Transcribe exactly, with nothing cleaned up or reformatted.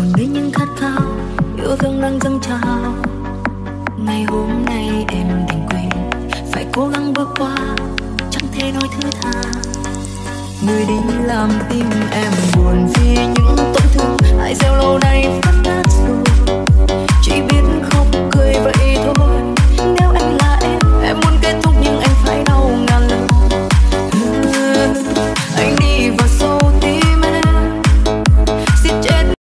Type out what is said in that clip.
còn đây những khát khao yêu thương đang dâng trào. Ngày hôm nay em đành quên, phải cố gắng bước qua, chẳng thể nói thứ tha. Người đi làm tim em buồn vì những